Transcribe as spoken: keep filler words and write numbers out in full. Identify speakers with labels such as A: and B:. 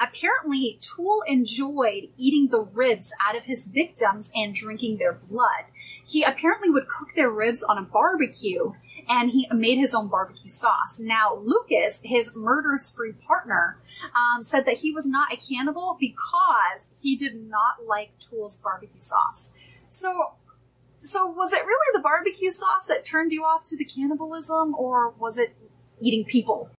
A: Apparently, Tool enjoyed eating the ribs out of his victims and drinking their blood. He apparently would cook their ribs on a barbecue, and he made his own barbecue sauce. Now, Lucas, his murder spree partner, um, said that he was not a cannibal because he did not like Tool's barbecue sauce. So, so was it really the barbecue sauce that turned you off to the cannibalism, or was it eating people?